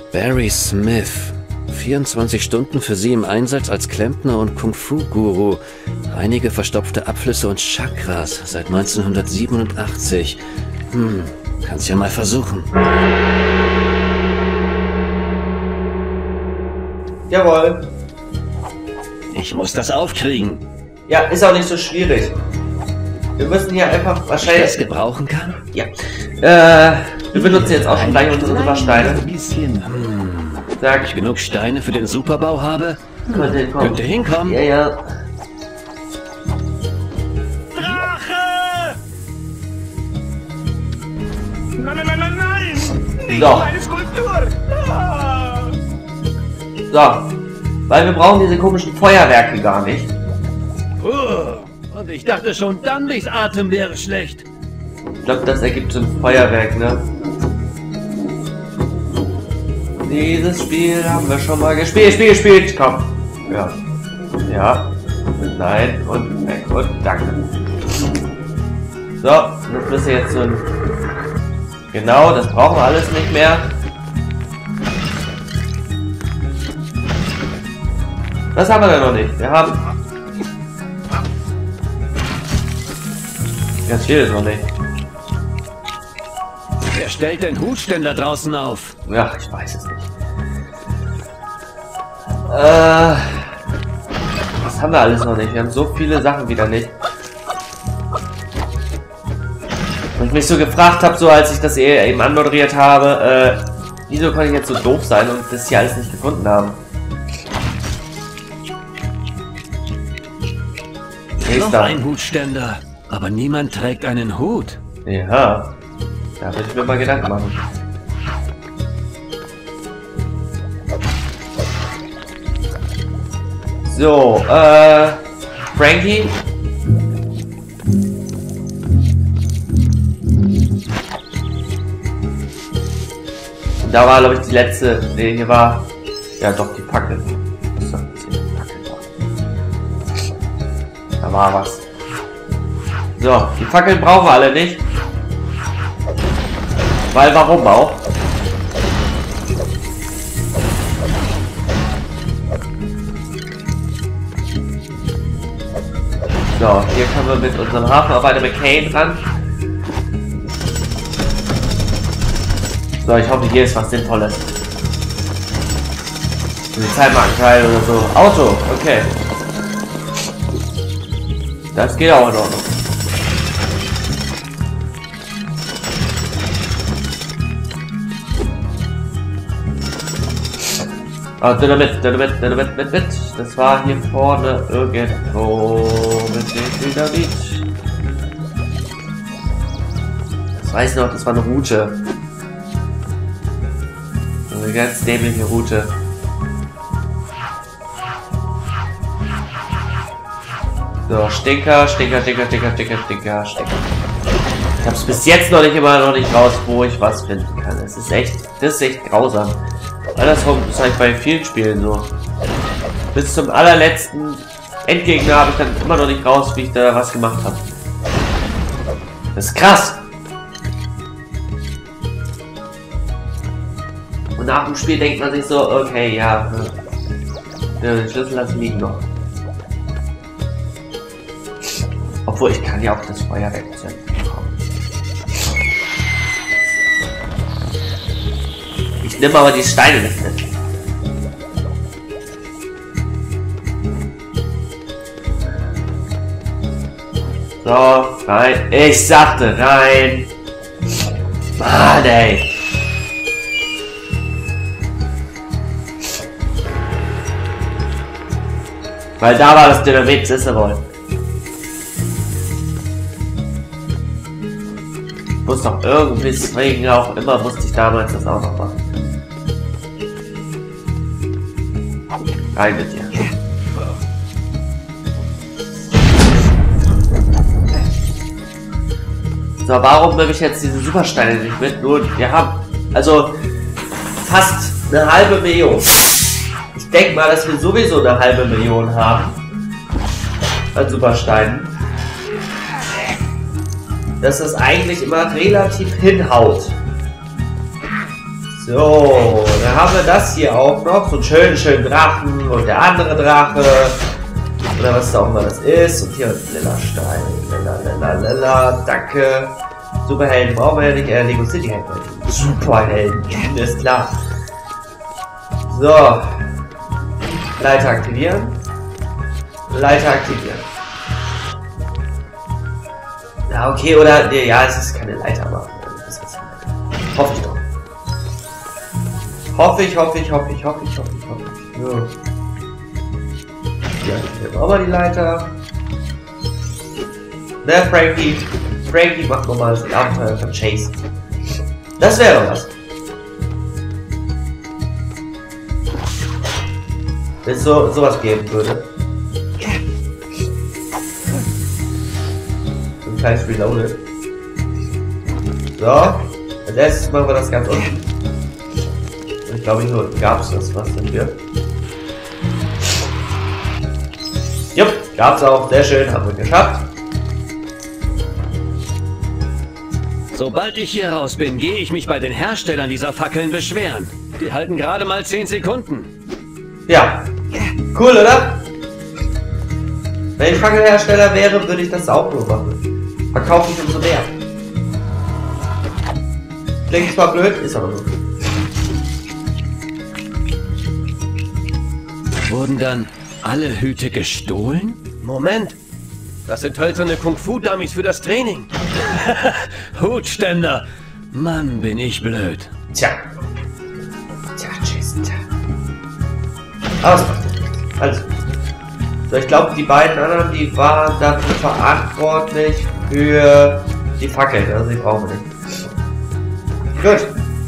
Barry Smith. 24 Stunden für Sie im Einsatz als Klempner und Kung-Fu-Guru. Einige verstopfte Abflüsse und Chakras seit 1987. Kannst ja mal versuchen. Jawohl. Ich muss das aufkriegen. Ja, ist auch nicht so schwierig. Wir müssen hier einfach wahrscheinlich... das gebrauchen kann? Ja. Wir benutzen jetzt auch schon gleich unsere Supersteine. Sag ich genug Steine für den Superbau habe? Könnte hinkommen. Ja, ja. Drache! Nein, nein, nein, nein, nein! Nicht So. meine Skulptur! Ah. So. Weil wir brauchen diese komischen Feuerwerke gar nicht. Und ich dachte schon, Dunleys Atem wäre schlecht. Ich glaube, das ergibt so ein Feuerwerk, ne? Dieses Spiel haben wir schon mal gespielt. Komm. Ja. Ja. Und nein. Und weg. Und danke. So. Das müsste jetzt so ein... Genau, das brauchen wir alles nicht mehr. Was haben wir denn noch nicht? Wir haben... Ganz viel ist noch nicht. Wer stellt den Hutständer draußen auf? Ja, ich weiß es nicht. Was haben wir alles noch nicht? Wir haben so viele Sachen wieder nicht. Und ich mich so gefragt habe, so als ich das eben anmoderiert habe, wieso kann ich jetzt so doof sein und das hier alles nicht gefunden haben? Noch ein Hutständer. Aber niemand trägt einen Hut. Ja, da würde ich mir mal Gedanken machen. So, Frankie. Da war, glaube ich, die letzte, nee, hier war, ja doch, die Fackel. Da war was. So, die Fackeln brauchen wir alle nicht. Weil, warum auch? So, hier können wir mit unserem Hafenarbeiter McCain ran. So, ich hoffe, hier ist was Sinnvolles. Polizeimarkenteil oder so. Auto, okay. Das geht auch in Ordnung. Ah, Dynamit. Das war hier vorne irgendwo mit dem Dynamit. Das weiß ich noch, das war eine Route. Eine ganz dämliche Route. So, Stinker. Ich hab's bis jetzt noch nicht raus, wo ich was finden kann. Das ist echt grausam. Andersrum ist halt bei vielen Spielen so. Bis zum allerletzten Endgegner habe ich dann immer noch nicht raus, wie ich da was gemacht habe. Das ist krass. Und nach dem Spiel denkt man sich so, okay, ja, den Schlüssel lasse ich liegen noch. Obwohl, ich kann ja auch das Feuer wegzünden. Ich nehme aber die Steine nicht mit. So, rein. Ich sagte rein. Mann, ey. Weil da war das Dynamit, das ist er wohl. Muss doch irgendwie, deswegen auch immer, musste ich damals das auch noch machen. Rein mit dir. So, warum nehme ich jetzt diese Supersteine nicht mit? Nur, wir haben also fast eine halbe Million. Ich denke mal, dass wir sowieso eine halbe Million haben an Supersteinen. Dass das eigentlich immer relativ hinhaut. So, dann haben wir das hier auch noch. So einen schönen Drachen und der andere Drache. Oder was da auch immer das ist. Und hier ein lila Stein. Lila, danke. Superhelden brauchen wir ja nicht. Lego City Helden. Superhelden, ist klar. So. Leiter aktivieren. Leiter aktivieren. Ja, okay, oder. Ja, es ist keine Leiter, aber. Hoffe ich doch. Hoffe ich. So. Ja, hier brauchen wir die Leiter. Der Frankie. Frankie macht nochmal das Abenteuer von Chase. Das wäre was. Wenn es sowas geben würde. Ein kleines Reloaded. So. Als erstes machen wir das ganz unten. Ich glaube, hier gab es das, was denn hier. Jupp, gab's auch. Sehr schön, haben wir geschafft. Sobald ich hier raus bin, gehe ich mich bei den Herstellern dieser Fackeln beschweren. Die halten gerade mal 10 Sekunden. Ja, cool, oder? Wenn ich Fackelhersteller wäre, würde ich das auch nur machen. Verkaufe ich umso mehr. Klingt zwar blöd, ist aber so. Wurden dann alle Hüte gestohlen? Moment, das sind hölzerne Kung-Fu-Dummies für das Training. Hutständer. Mann, bin ich blöd. Tja, tschüss, tja. Aber es macht nichts. Also. So, ich glaube, die beiden anderen, die waren dafür verantwortlich für die Fackeln. Also die brauchen wir nicht. Gut.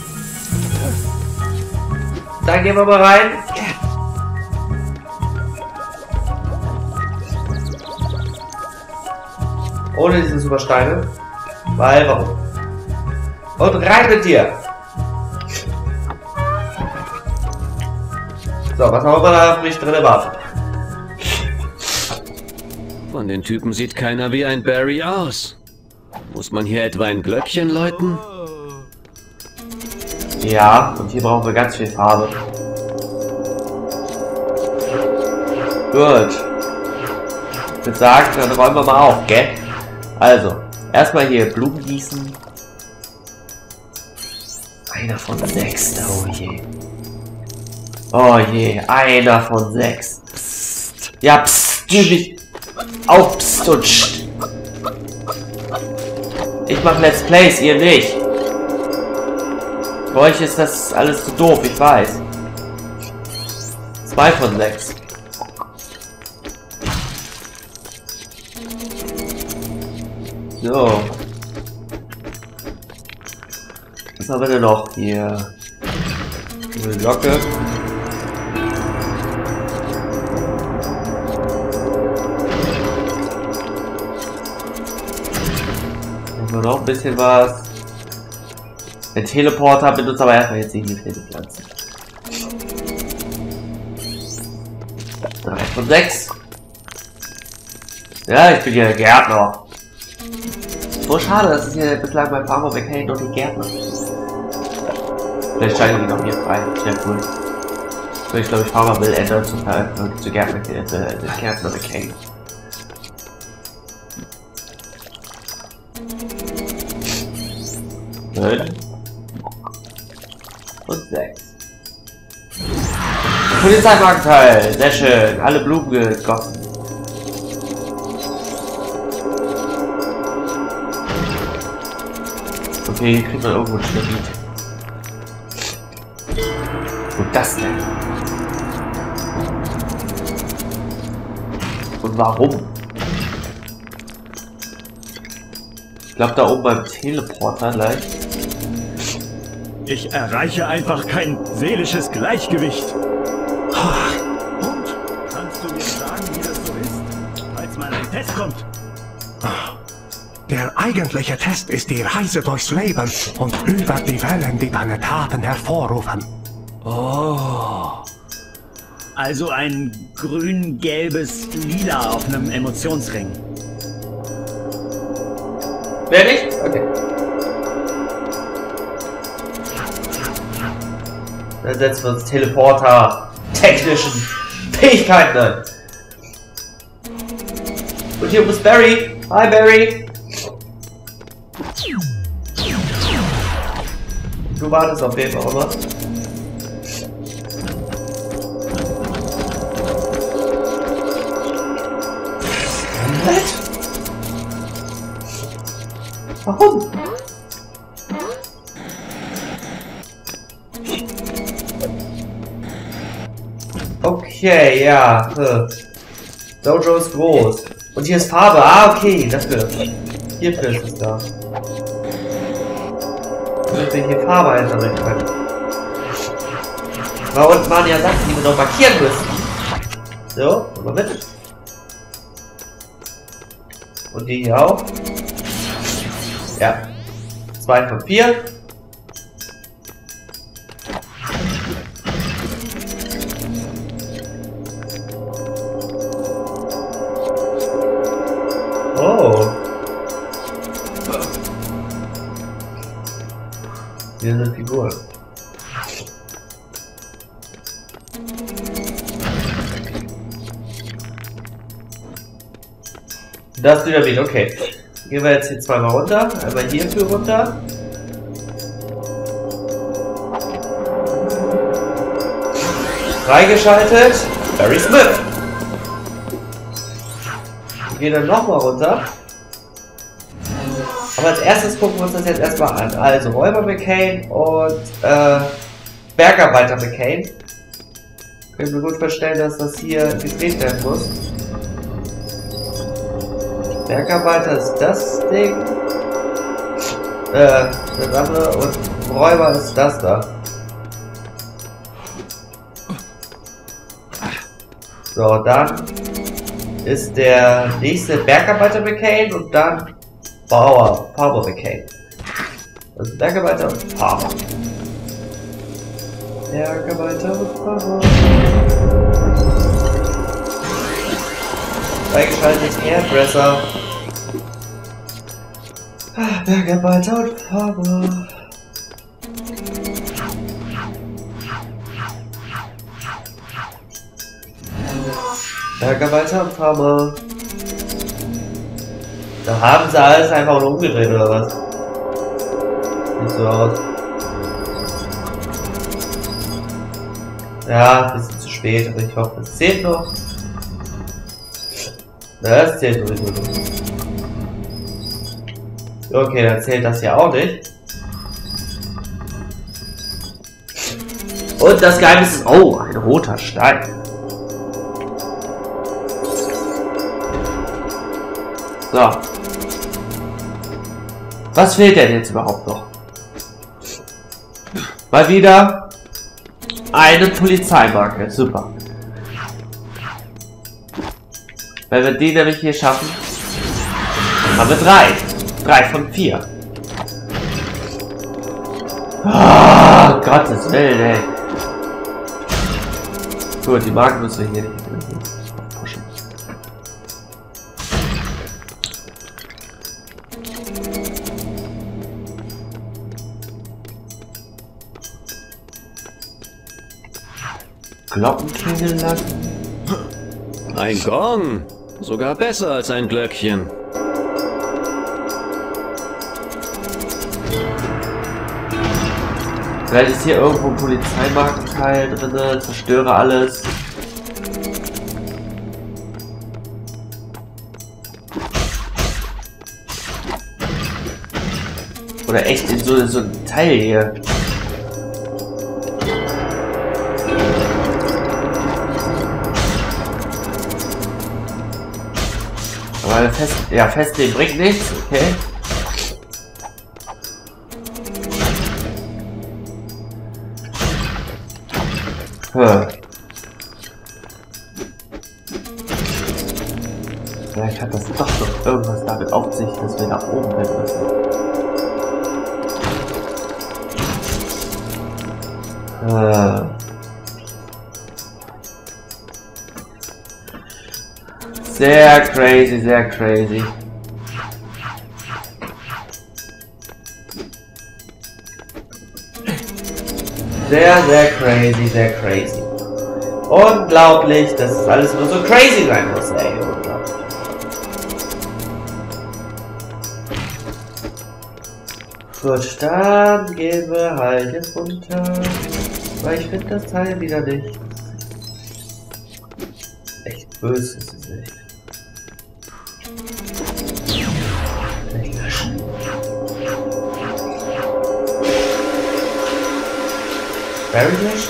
Dann gehen wir mal rein. Ohne diese Supersteine. Weil, warum? Und rein mit dir! So, was auch immer da auf mich drin wartet. Von den Typen sieht keiner wie ein Barry aus. Muss man hier etwa ein Glöckchen läuten? Ja, und hier brauchen wir ganz viel Farbe. Gut. Ich würde sagen, dann räumen wir mal auf, gell? Also, erstmal hier Blumen gießen. Einer von 6, oh je. Oh je, einer von 6. Psst. Ja, psst, du nicht. Auf, psst und psst. Ich mach Let's Plays, ihr nicht. Für euch ist das alles zu doof, ich weiß. 2 von 6. So. Was haben wir denn noch hier? Eine Glocke. Haben wir noch ein bisschen was. Der Teleporter benutzt aber erstmal jetzt nicht die Pflanzen. 3 von 6. Ja, ich bin ja Gärtner. So schade, dass es hier bislang bei Farmer McCain noch die Gärtner. Vielleicht scheinen die noch hier frei. Sehr cool. So, ich glaube, Farmer will ändern zu Gärtner McCain. Und 6. Polizeimarktteil, sehr schön. Alle Blumen gegossen. Okay, hier kriegt man irgendwo ein Schnitt. Und das denn? Und warum? Ich glaube, da oben beim Teleporter gleich. Ich erreiche einfach kein seelisches Gleichgewicht. Und? Kannst du mir sagen, wie das so ist, falls mal ein Test kommt? Der eigentliche Test ist die Reise durchs Leben und über die Wellen, die deine Taten hervorrufen. Oh. Also ein grün-gelbes Lila auf einem Emotionsring. Wer nicht? Okay. dann setzen wir uns Teleporter technischen Fähigkeiten an. Und hier ist Barry. Hi Barry. Du wartest auf jeden Fall immer. Warum? Okay, ja. Dojo ist groß. Und hier ist Farbe. Ah, okay. Dafür. Hierfür ist es da. Damit wir hier Farbe einsammeln können. Da unten waren ja Sachen, die wir noch markieren müssen. So, mal mit. Und die hier auch. Ja. 2 von 4. Oh. Hier sind Figuren. Das Dynamit, okay. Gehen wir jetzt hier zweimal runter. Einmal hierfür runter. Freigeschaltet. Barry Smith. Wir gehen dann nochmal runter. Aber als erstes gucken wir uns das jetzt erstmal an. Also Räuber McCain und Bergarbeiter McCain. Können wir gut verstellen, dass das hier gedreht werden muss. Bergarbeiter ist das Ding. Das andere und Räuber ist das da. So, dann ist der nächste Bergarbeiter McCain und dann Farmer McCain. Also Bergarbeiter und Farmer. Bergarbeiter und Farmer. Freigeschaltet Hairdresser. Bergarbeiter und Farmer. Bergarbeiter und Farmer. Da haben sie alles einfach nur umgedreht, oder was? Sieht so aus. Ja, ein bisschen zu spät, aber ich hoffe, es zählt noch. Na, das zählt sowieso nicht. Okay, dann zählt das ja auch nicht. Und das Geheimnis ist... Oh, ein roter Stein. So. Was fehlt denn jetzt überhaupt noch? Mal wieder eine Polizeimarke. Super. Wenn wir die nämlich hier schaffen, haben wir 3. 3 von 4. Oh, Gottes Willen, ey. Gut, die Marken müssen wir hier nicht pushen. Glocken klingeln lassen. Ein Gong. Sogar besser als ein Glöckchen. Vielleicht ist hier irgendwo ein Polizeimarkenteil drin, zerstöre alles. Oder echt in so ein Teil hier. Aber festlegen bringt nichts, okay. Vielleicht hat das doch noch irgendwas damit auf sich, dass wir nach oben hin müssen. Sehr crazy, sehr crazy. Sehr, sehr crazy, sehr crazy. Unglaublich, dass es alles nur so crazy sein muss, ey. Unglaublich. Gut, dann gehen wir halt jetzt runter. Weil ich finde das Teil wieder nicht. Echt böse ist es nicht. Variation?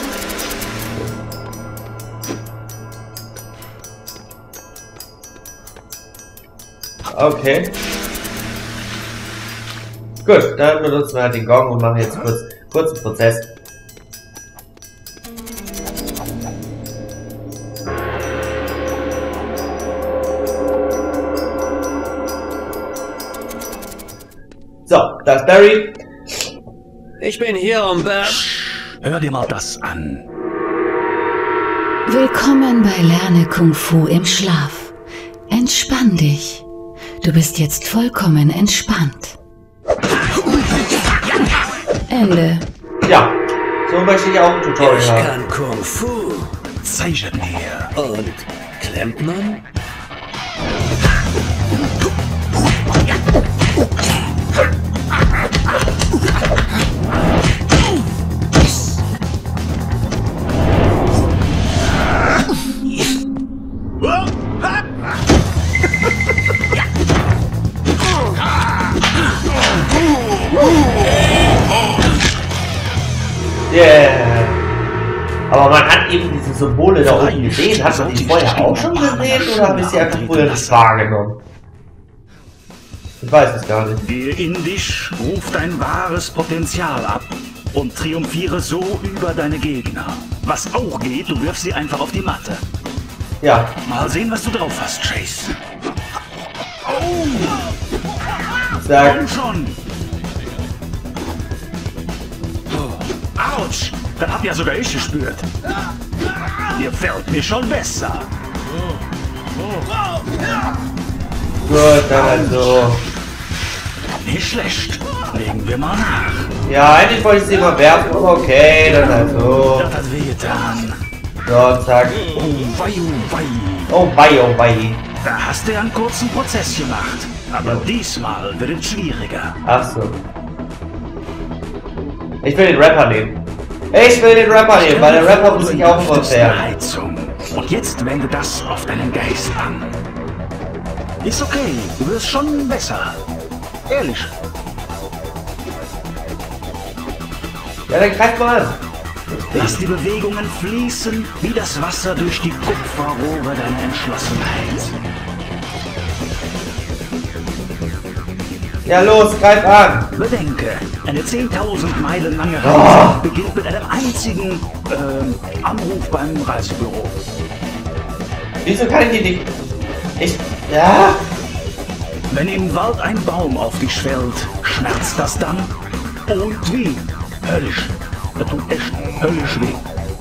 Okay. Gut, dann benutzen wir halt den Gong und machen jetzt kurzen Prozess. So, da ist Barry. Ich bin hier, um Hör dir mal das an. Willkommen bei Lerne Kung Fu im Schlaf. Entspann dich. Du bist jetzt vollkommen entspannt. Ende. Ja, so möchte ich auch ein Tutorial Ich haben. kann Kung Fu. Zeige mir. Und Klempnern? Yeah. Aber man hat eben diese Symbole da unten gesehen. Hat man die vorher auch schon gesehen oder habe ich sie einfach früher nicht wahrgenommen? Ich weiß es gar nicht. Gehe in dich, ruf dein wahres Potenzial ab und triumphiere so über deine Gegner. Was auch geht, du wirfst sie einfach auf die Matte. Ja. Mal sehen, was du drauf hast, Chase. Oh, Sag. komm schon. Autsch, das hab ja sogar ich gespürt. Ihr fällt mir schon besser. Gut, dann also. Nicht schlecht. Legen wir mal nach. Ja, eigentlich wollte ich sie mal werfen, aber okay, dann also. Das hat wehgetan. So, zack. Oh, wei, oh, wei. Oh, bye, oh, bye. Da hast du ja einen kurzen Prozess gemacht. Aber diesmal wird es schwieriger. Ach so. Ich will den Rapper nehmen. Ich will den Rapper nehmen, weil der Rapper muss sich auch verzehren. Heizung. Und jetzt wende das auf deinen Geist an. Ist okay, du wirst schon besser. Ehrlich. Ja, dann greif mal an. Lass die Bewegungen fließen wie das Wasser durch die Kupferrohre deiner Entschlossenheit. Ja, los, greif an. Bedenke, eine 10.000 Meilen lange Reise beginnt mit einem einzigen Anruf beim Reisebüro. Wieso kann ich die nicht... Ja? Wenn im Wald ein Baum auf dich fällt, schmerzt das dann? Und wie? Höllisch. Das tut echt höllisch weh.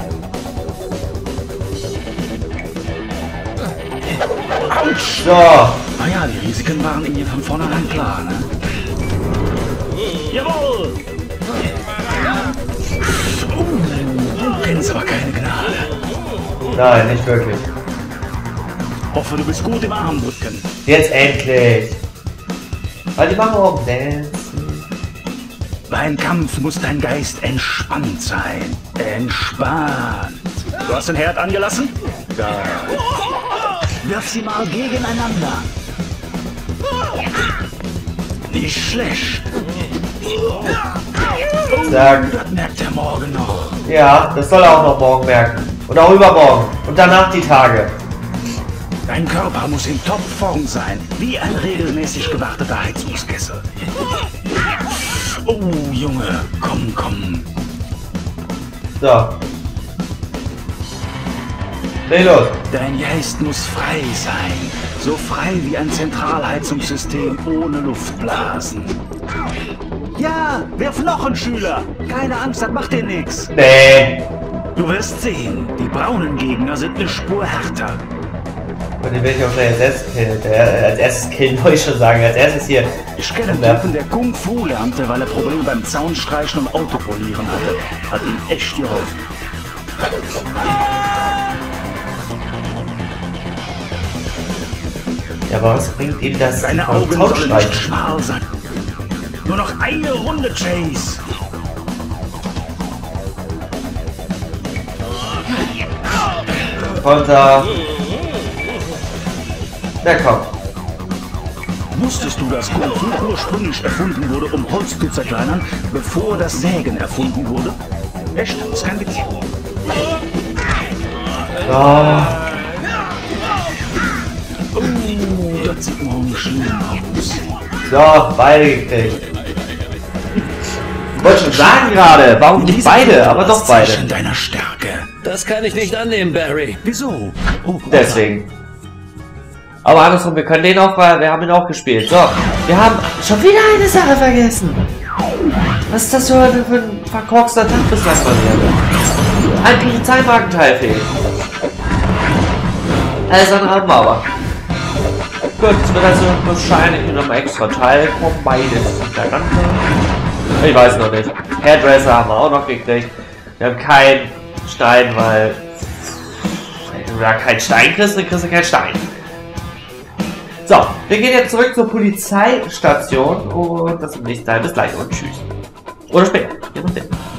Autsch! So. Naja, die Risiken waren mir von vornherein klar, ne? Jawohl! Du kennst aber keine Gnade. Nein, nicht wirklich. Hoffe, du bist gut im Armdrücken. Jetzt endlich. Weil die machen auch Dance. Beim Kampf muss dein Geist entspannt sein. Entspannt. Du hast den Herd angelassen? Da. Wirf sie mal gegeneinander. Nicht schlecht. Sag. Das merkt er morgen noch. Ja, das soll er auch noch morgen merken. Und auch übermorgen. Und danach die Tage. Dein Körper muss in Topform sein, wie ein regelmäßig gewarteter Heizungskessel. Oh, Junge, komm, komm. So. Dreh los. Dein Geist muss frei sein. So frei wie ein Zentralheizungssystem ohne Luftblasen. Ja, wirf noch einen Schüler. Keine Angst, das macht dir nichts. Nee. Du wirst sehen, die braunen Gegner sind eine Spur härter. Und den will ich auch gleich als erstes killen. Als erstes killen wollte ich schon sagen. Als erstes hier. Ich kenne einen Typen, der Kung Fu lernte, weil er Probleme beim Zaunstreichen und Autopolieren hatte. Hat ihm echt geholfen. Ja, aber was bringt ihm das? Deine Augen sollen nicht schmal sein. Nur noch eine Runde, Chase. Konter. Na komm. Wusstest du, dass Kung Fu ursprünglich erfunden wurde, um Holz zu zerkleinern, bevor das Sägen erfunden wurde? Echt? Das ist kein Witz. Oh. Das sieht morgen schlimm aus. So, beide gekriegt. Ich wollte schon sagen gerade, warum nicht beide, aber doch beide. Deiner Stärke. Das kann ich nicht annehmen, Barry. Wieso? Oh, Deswegen. Aber andersrum, wir können den auch, weil wir haben ihn auch gespielt. So, wir haben schon wieder eine Sache vergessen. Was ist das für ein verkorkster Tag bislang passiert? Ein Polizeiwagenteil fehlt. Alles andere haben wir aber. Gut, es wird also wahrscheinlich mit einem extra Teil kommen, beides hintereinander. Ich weiß noch nicht. Hairdresser haben wir auch noch gekriegt. Wir haben keinen Stein, weil... Wenn du da keinen Stein kriegst, dann kriegst du keinen Stein. So, wir gehen jetzt zurück zur Polizeistation und das nächste Mal bis gleich und tschüss. Oder später, je nachdem.